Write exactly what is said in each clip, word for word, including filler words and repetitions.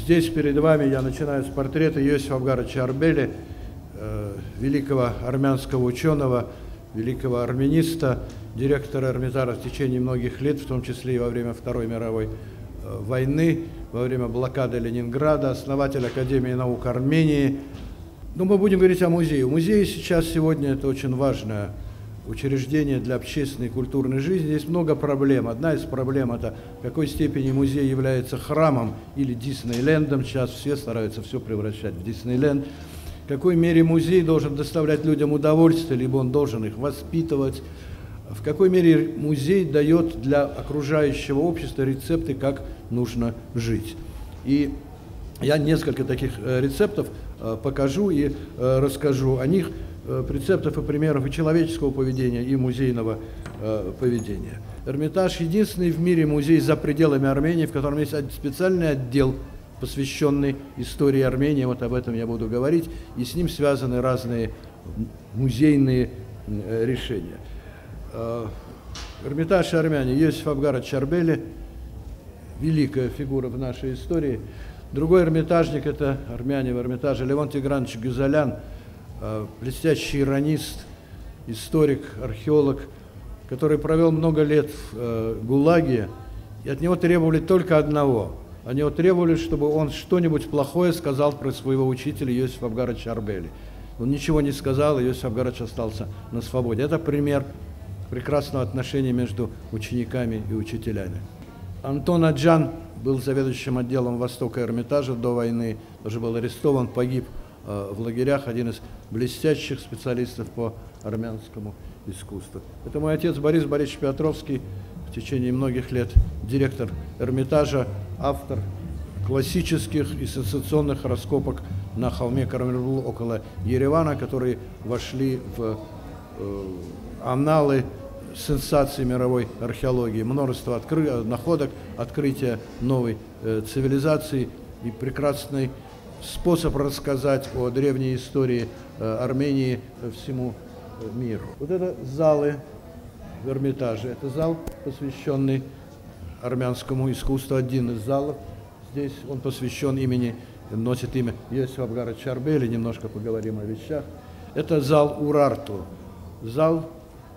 здесь перед вами я начинаю с портрета Иосифа Абгаровича Арбели, э, великого армянского ученого, великого армяниста, директора Эрмитажа в течение многих лет, в том числе и во время Второй мировой э, войны, во время блокады Ленинграда, основатель Академии наук Армении. Но мы будем говорить о музее. Музей сейчас, сегодня, это очень важное учреждение для общественной и культурной жизни. Здесь много проблем. Одна из проблем – это в какой степени музей является храмом или Диснейлендом. Сейчас все стараются все превращать в Диснейленд. В какой мере музей должен доставлять людям удовольствие, либо он должен их воспитывать. В какой мере музей дает для окружающего общества рецепты, как нужно жить. И я несколько таких рецептов покажу и расскажу о них. Рецептов и примеров и человеческого поведения, и музейного э, поведения. Эрмитаж – единственный в мире музей за пределами Армении, в котором есть специальный отдел, посвященный истории Армении. Вот об этом я буду говорить. И с ним связаны разные музейные э, решения. Э, Эрмитаж и армяне. Иосиф Абгарович Арбели – великая фигура в нашей истории. Другой эрмитажник – это армяне в Эрмитаже Левон Тигранович Гюзалян, блестящий иронист, историк, археолог, который провел много лет в э, ГУЛАГе, и от него требовали только одного. От него требовали, чтобы он что-нибудь плохое сказал про своего учителя Иосифа Абгаровича Арбели. Он ничего не сказал, и Иосиф Абгарович остался на свободе. Это пример прекрасного отношения между учениками и учителями. Антон Аджан был заведующим отделом Востока Эрмитажа до войны, тоже был арестован, погиб в лагерях, один из блестящих специалистов по армянскому искусству. Это мой отец Борис Борисович Петровский, в течение многих лет директор Эрмитажа, автор классических и сенсационных раскопок на холме Кармелблу около Еревана, которые вошли в э, анналы сенсаций мировой археологии. Множество откры... находок, открытия новой э, цивилизации и прекрасной способ рассказать о древней истории э, Армении всему э, миру. Вот это залы в Эрмитаже. Это зал, посвященный армянскому искусству, один из залов. Здесь он посвящен имени, носит имя Иосифа Абгаровича Арбели, немножко поговорим о вещах. Это зал Урарту, зал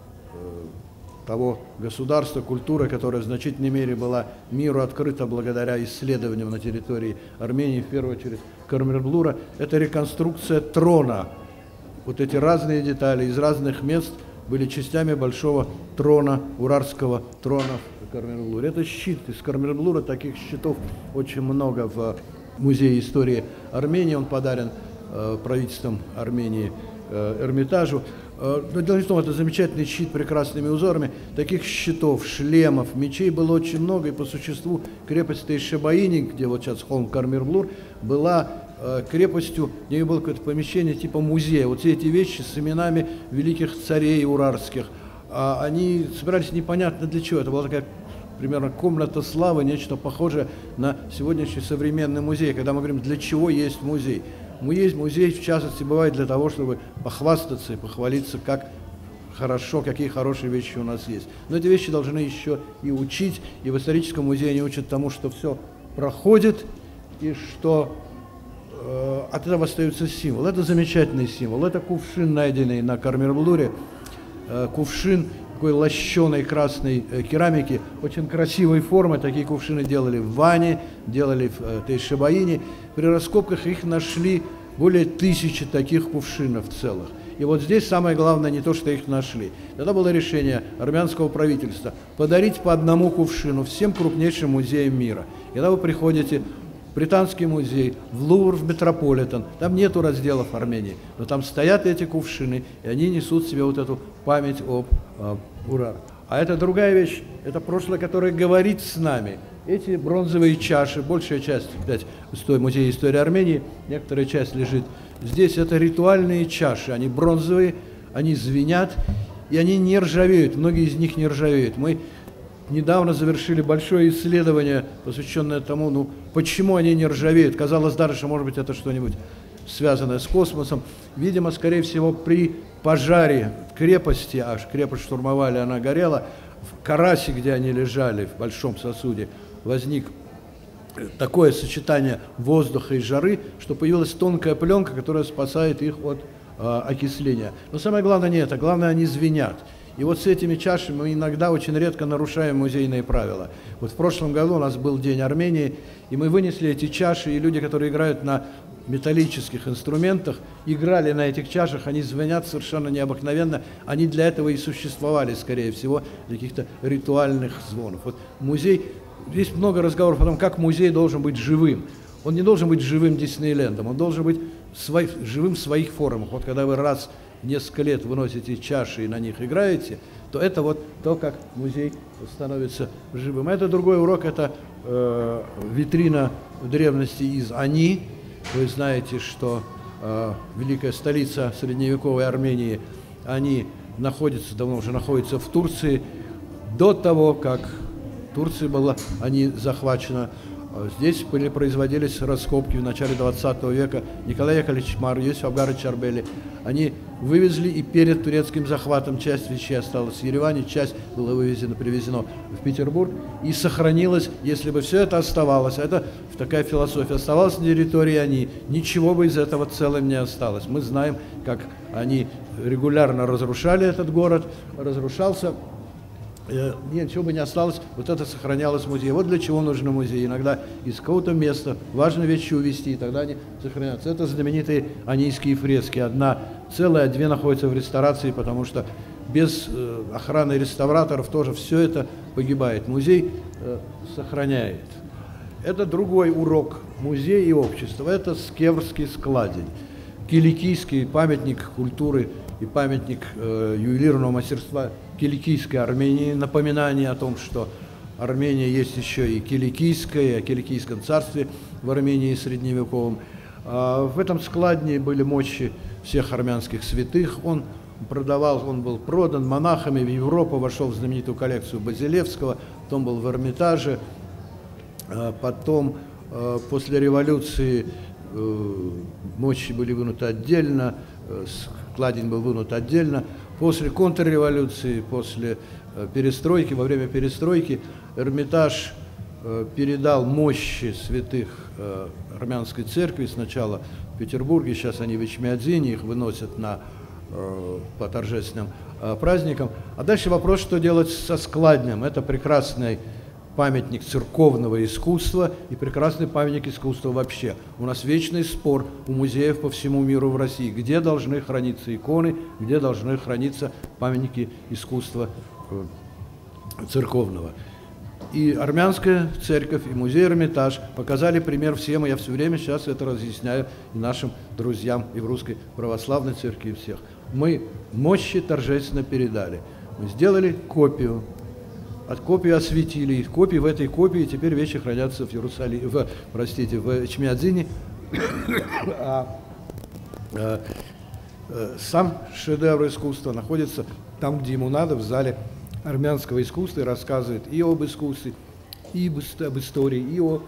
э, того государства, культуры, которая в значительной мере была миру открыта благодаря исследованиям на территории Армении, в первую очередь Кармелблура. Это реконструкция трона. Вот эти разные детали из разных мест были частями большого трона, урартского трона в Кармелблуре. Это щит из Кармелблура, таких щитов очень много в Музее истории Армении. Он подарен э, правительством Армении э, Эрмитажу. Но дело не в том, это замечательный щит с прекрасными узорами. Таких щитов, шлемов, мечей было очень много. И по существу крепость Тейшебаини, где вот сейчас холм Кармелблур, была э, крепостью, где было какое-то помещение типа музея. Вот все эти вещи с именами великих царей урарских, а они собирались непонятно для чего. Это была такая примерно комната славы, нечто похожее на сегодняшний современный музей. Когда мы говорим, для чего есть музей. Музей, музей, в частности, бывает для того, чтобы похвастаться и похвалиться, как хорошо, какие хорошие вещи у нас есть. Но эти вещи должны еще и учить, и в историческом музее они учат тому, что все проходит, и что э, от этого остается символ. Это замечательный символ. Это кувшин, найденный на Кармелблуре, э, кувшин такой лощеной красной э, керамики, очень красивой формы. Такие кувшины делали в Ване, делали в э, Тейшебаине. При раскопках их нашли более тысячи таких кувшинов целых. И вот здесь самое главное не то, что их нашли. Тогда было решение армянского правительства подарить по одному кувшину всем крупнейшим музеям мира. Когда вы приходите в Британский музей, в Лувр, в Метрополитен, там нету разделов Армении, но там стоят эти кувшины, и они несут в себе вот эту память об э, Урар. А это другая вещь, это прошлое, которое говорит с нами. Эти бронзовые чаши, большая часть, кстати, в Музее истории Армении, некоторая часть лежит здесь, это ритуальные чаши, они бронзовые, они звенят, и они не ржавеют, многие из них не ржавеют. Мы недавно завершили большое исследование, посвященное тому, ну, почему они не ржавеют. Казалось даже, что, может быть, это что-нибудь связанное с космосом. Видимо, скорее всего, при пожаре крепости, аж крепость штурмовали, она горела, в Карасе, где они лежали, в большом сосуде, возник такое сочетание воздуха и жары, что появилась тонкая пленка, которая спасает их от э, окисления. Но самое главное не это, главное, они звенят. И вот с этими чашами мы иногда очень редко нарушаем музейные правила. Вот в прошлом году у нас был День Армении, и мы вынесли эти чаши, и люди, которые играют на металлических инструментах, играли на этих чашах, они звенят совершенно необыкновенно. Они для этого и существовали, скорее всего, для каких-то ритуальных звонов. Вот музей, есть много разговоров о том, как музей должен быть живым. Он не должен быть живым Диснейлендом, он должен быть свой, живым в своих формах. Вот когда вы раз в несколько лет выносите чаши и на них играете, то это вот то, как музей становится живым. Это другой урок, это э, витрина в древности из Ани. Вы знаете, что э, великая столица средневековой Армении, Ани, находится, давно уже находится в Турции. До того, как Турция была, Ани захвачена, здесь были, производились раскопки в начале двадцатого века. Николай Яковлевич Мар, Иосиф Абгарович Арбели. Они вывезли, и перед турецким захватом часть вещей осталась в Ереване, часть была вывезена, привезена в Петербург и сохранилась. Если бы все это оставалось, это такая философия, оставалась на территории Ани, ничего бы из этого целым не осталось. Мы знаем, как они регулярно разрушали этот город, разрушался, ничего бы не осталось, вот это сохранялось в музее. Вот для чего нужны музеи. Иногда из какого-то места важно вещи увезти, и тогда они сохранятся. Это знаменитые анийские фрески. Одна целая, две находятся в реставрации, потому что без э, охраны реставраторов тоже все это погибает. Музей э, сохраняет. Это другой урок музея и общества. Это Скеврский складень. Киликийский памятник культуры и памятник э, ювелирного мастерства Киликийской Армении, напоминание о том, что Армения есть еще и Киликийская, о Киликийском царстве в Армении средневековом. А в этом складне были мощи всех армянских святых. Он продавал, он был продан монахами в Европу, вошел в знаменитую коллекцию Базилевского, потом был в Эрмитаже, потом после революции мощи были вынуты отдельно, складень был вынут отдельно. После контрреволюции, после э, перестройки, во время перестройки Эрмитаж э, передал мощи святых э, армянской церкви сначала в Петербурге, сейчас они в Эчмиадзине, их выносят на, э, по торжественным э, праздникам. А дальше вопрос, что делать со складнем. Это прекрасный памятник церковного искусства и прекрасный памятник искусства вообще. У нас вечный спор у музеев по всему миру в России, где должны храниться иконы, где должны храниться памятники искусства церковного. И армянская церковь, и музей Эрмитаж показали пример всем, и я все время сейчас это разъясняю и нашим друзьям и в Русской Православной Церкви, и всех. Мы мощи торжественно передали. Мы сделали копию. От копии осветили, и копии в этой копии теперь вещи хранятся в Иерусалиме, в, простите, в Эчмиадзине. а, а, а, сам шедевр искусства находится там, где ему надо, в зале армянского искусства, и рассказывает и об искусстве, и об истории, и о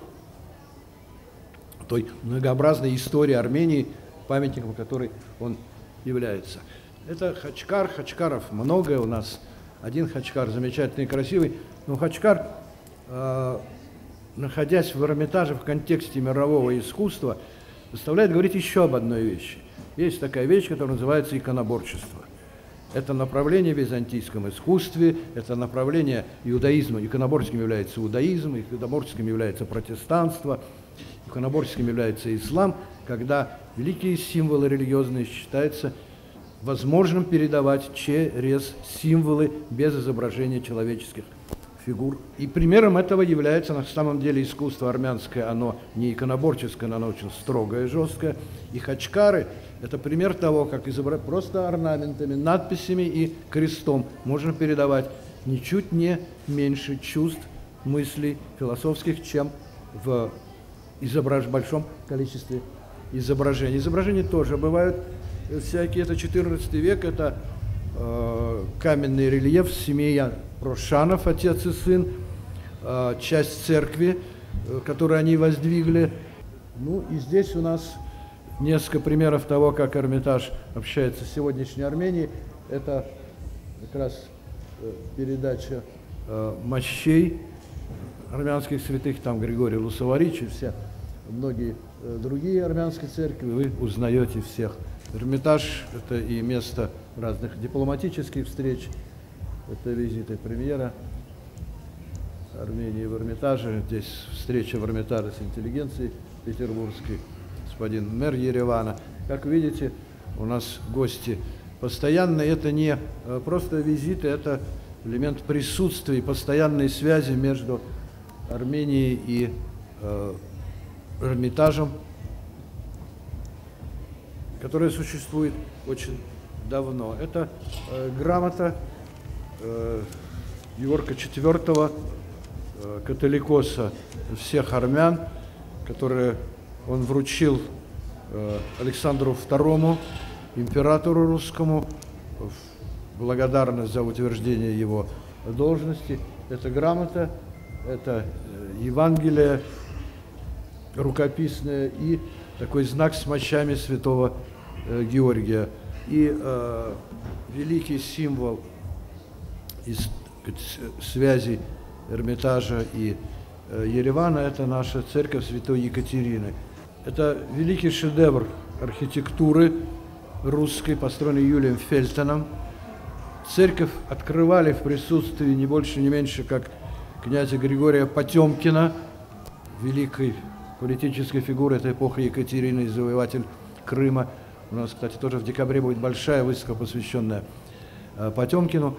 той многообразной истории Армении, памятником которой он является. Это Хачкар, Хачкаров многое у нас. Один Хачкар замечательный и красивый, но Хачкар, э, находясь в Эрмитаже в контексте мирового искусства, заставляет говорить еще об одной вещи. Есть такая вещь, которая называется иконоборчество. Это направление в византийском искусстве, это направление иудаизма. Иконоборческим является иудаизм, иконоборческим является протестанство, иконоборческим является ислам, когда великие символы религиозные считаются возможным передавать через символы без изображения человеческих фигур. И примером этого является на самом деле искусство армянское. Оно не иконоборческое, оно очень строгое, жесткое. И хачкары – это пример того, как изображать просто орнаментами, надписями и крестом можно передавать ничуть не меньше чувств, мыслей философских, чем в изображ... большом количестве изображений. Изображения тоже бывают всякие. Это четырнадцатый век, это э, каменный рельеф семьи Прошанов, отец и сын, э, часть церкви, э, которую они воздвигли. Ну и здесь у нас несколько примеров того, как Эрмитаж общается с сегодняшней Арменией. Это как раз э, передача э, мощей армянских святых, там Григорий Лусоварич и все, многие другие армянские церкви, вы узнаете всех. Эрмитаж – это и место разных дипломатических встреч, это визиты премьера Армении в Эрмитаже, здесь встреча в Эрмитаже с интеллигенцией петербургской, господин мэр Еревана. Как видите, у нас гости постоянные, это не просто визиты, это элемент присутствия и постоянной связи между Арменией и э, Эрмитажем, которая существует очень давно. Это э, грамота э, Георга четвёртого, э, католикоса всех армян, которую он вручил э, Александру второму, императору русскому, в благодарность за утверждение его должности. Это грамота, это э, Евангелие рукописное и такой знак с мощами святого э, Георгия. И э, великий символ из связи Эрмитажа и э, Еревана – это наша церковь Святой Екатерины. Это великий шедевр архитектуры русской, построенный Юлием Фельтоном. Церковь открывали в присутствии не больше, не меньше, как князя Григория Потемкина, великой политической фигуры этой эпохи Екатерины, завоеватель Крыма. У нас, кстати, тоже в декабре будет большая выставка, посвященная э, Потемкину.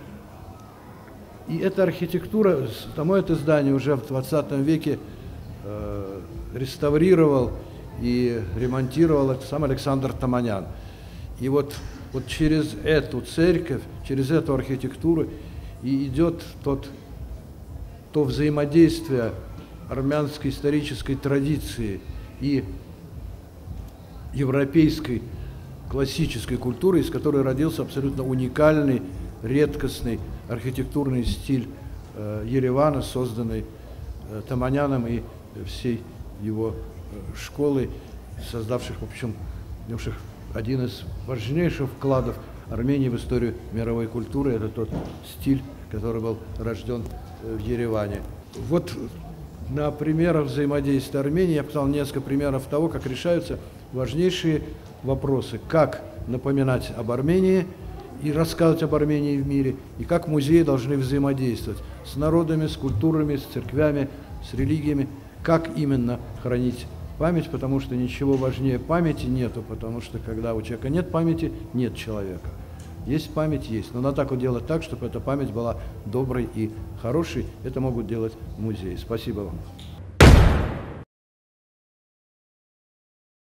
И эта архитектура, само это здание уже в двадцатом веке э, реставрировал и ремонтировал сам Александр Таманян. И вот, вот через эту церковь, через эту архитектуру и идет тот, то взаимодействие армянской исторической традиции и европейской классической культуры, из которой родился абсолютно уникальный, редкостный архитектурный стиль э, Еревана, созданный э, Таманяном и всей его э, школой, создавших, в общем, один из важнейших вкладов Армении в историю мировой культуры. Это тот стиль, который был рожден э, в Ереване. Вот на примерах взаимодействия Армении я показал несколько примеров того, как решаются важнейшие вопросы, как напоминать об Армении и рассказывать об Армении в мире, и как музеи должны взаимодействовать с народами, с культурами, с церквями, с религиями, как именно хранить память, потому что ничего важнее памяти нету, потому что когда у человека нет памяти, нет человека. Есть память, есть. Но надо так вот делать так, чтобы эта память была доброй и хорошей. Это могут делать музеи. Спасибо вам.